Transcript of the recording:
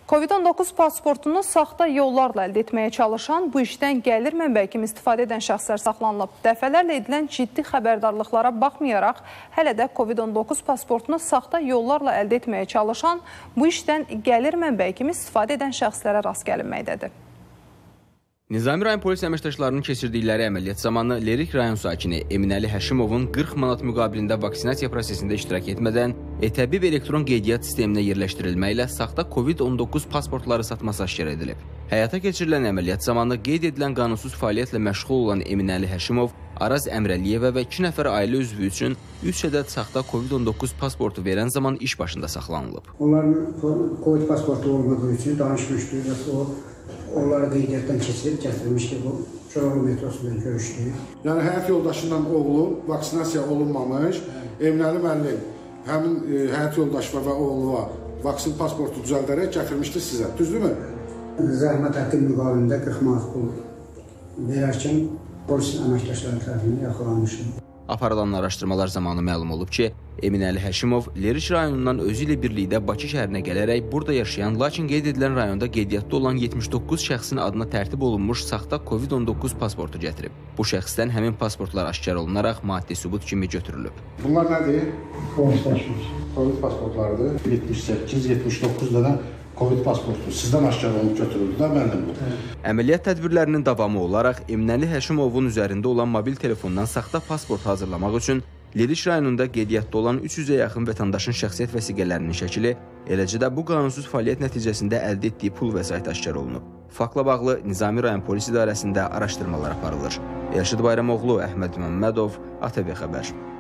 Covid-19 pasportunu saxta yollarla əldə etməyə çalışan, bu işdən gəlir mənbəyi kimi istifadə edən şəxslər saxlanılıb. Dəfələrlə edilən ciddi xəbərdarlıqlara baxmayaraq, hələ də Covid-19 pasportunu saxta yollarla əldə etməyə çalışan, bu işdən gəlir mənbəyi kimi istifadə edən şəxslərə rast gəlinməkdədir. Nizami rayon polis əməkdaşlarının keçirdikləri əməliyyat zamanı Lerik rayon sakini Eminəli Həşimovun 40 manat müqabilində vaksinasiya prosesində iştirak etmədən e-təbib elektron qeydiyyat sisteminə yerləşdirilməklə saxta Covid-19 pasportları satması aşkar edilib. Həyata keçirilən əməliyyat zamanı qeyd edilən qanunsuz fəaliyyətlə məşğul olan Eminəli Həşimov, Araz Əmrəliyevə və 2 nəfər ailə üzvü üçün 3 ədəd saxta Covid-19 pasportu verən zaman iş başında saxlanılıb. Onların Covid pasportu olmadığı üçün danışmışdı və onları qeydiyyatdan keçirib gətirmiş ki, bu Koroğlu metrosundan görüşdü. Yəni həyat yoldaşından oğlu vaksinasiya olunmamış, Eminəli müəllim həmin həyat yoldaşı və oğluna vaksin pasportu düzəldərək gətirmişdi sizə, düzdürmü? Zəhmət haqqı müqabilində 40 manat pul verərkən polisin əməkdaşları tərəfindən yaxalanmışdı. Aparılan araşdırmalar zamanı məlum olub ki, Eminəli Həşimov Leriş rayonundan özü ilə birlikdə Bakı şəhərinə gələrək burada yaşayan, lakin qeyd edilən rayonda qeydiyyatda olan 79 şəxsin adına tərtib olunmuş saxta Covid-19 pasportu gətirib. Bu şəxsdən həmin pasportlar aşkar olunaraq maddi sübut kimi götürülüb. Bunlar nədir? Covid pasportlarıdır. 78-79 dənə Covid pasportu sizdən aşkar olub götürüldü də məndən bu. Əməliyyat tədbirlərinin davamı olaraq Eminəli Həşimovun üzərində olan mobil telefondan saxta pasport hazırlamaq üçün Leriş rayonunda qeydiyyatda olan 300-ə yaxın vətəndaşın şəxsiyyət vəsiqələrinin şəkili, eləcə də bu qanunsuz fəaliyyət nəticəsində əldə etdiyi pul vəsaiti aşkar olunub. Faktla bağlı Nizami rayon polis idarəsində araşdırmalar aparılır. Elşid Bayramoğlu, Əhməd Məmmədov, ATV Xəbər.